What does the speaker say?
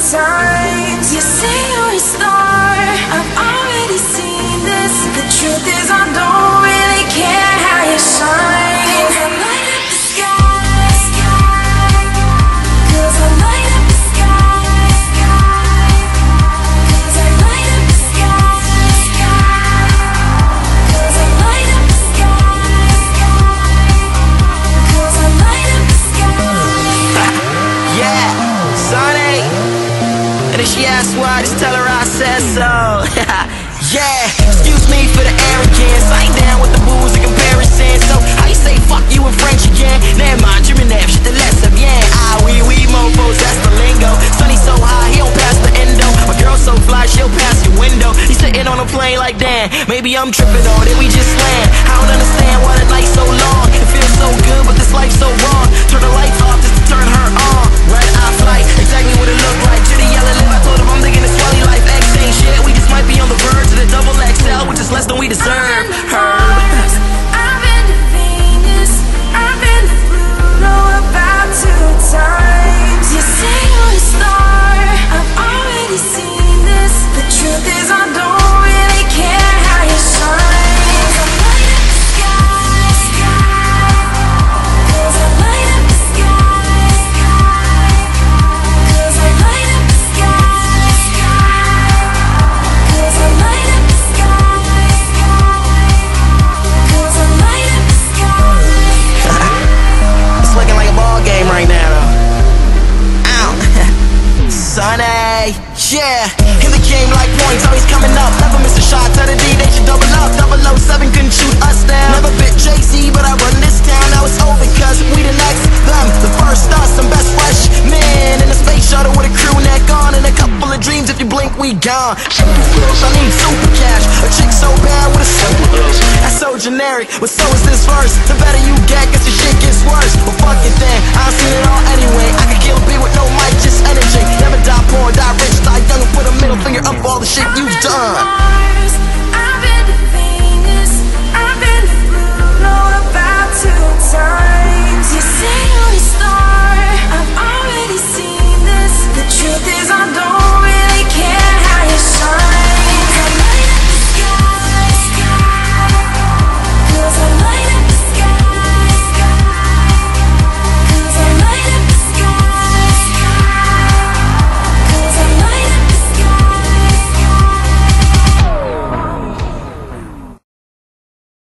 times. You say you're a star, I've already seen this. The truth is I don't really care how you shine. 'Cause I light up the sky, 'cause I light up the sky, 'cause I light up the sky, 'cause I light up the sky, 'cause I light up the sky. Yeah, Sonny. And if she asks why, just tell her I said so. Yeah, excuse me for the arrogance. I ain't down with the booze and comparison. So how you say fuck you in French again? Never mind, Jimmy Nash, shit the less of yeah. Ah, we mofos, that's the lingo. Sonny so high, he don't pass the endo. My girl so fly, she'll pass your window. He's sitting on a plane like damn. Maybe I'm tripping or did we just land? I don't understand why the night's so long. It feels so good, but this life's so wrong. Turn the lights off just to turn her on. Red eye flight, exactly what it looked like. Jitty yelling live, I told him I'm thinking it's swelly life. X ain't shit, we just might be on the verge of the double XL, which is less than we deserve. Mars, I've been to Venus, I've been to Pluto about 2 times. You say you're a star, I've already seen this. The truth is I don't really care how you shine. 'Cause I light up the sky, 'cause I light up the sky, 'cause I light up the sky, 'cause I light up the sky, 'cause I light up the sky. It's looking like a ball game right now, though. Ow. Sonny, yeah. In the game like points, always coming up. Never miss a shot. Tell the D they should double up. 007 couldn't shoot us down. Never bit Jay-Z, but I run this town. Now it's over because we the next. Them, the first us, some best freshmen in a space shuttle with a crew neck on. And a couple of dreams, if you blink, we gone. I need super cash. A chick so bad with a simple bitch. That's so generic, but so is this verse. The better you get, cause the shit gets worse. Well, fuck it then, I've seen it all anyway. I could kill a beat with no mic, just energy. Never die poor, die rich, die young, and put a middle finger up for all the shit you've done. Mars,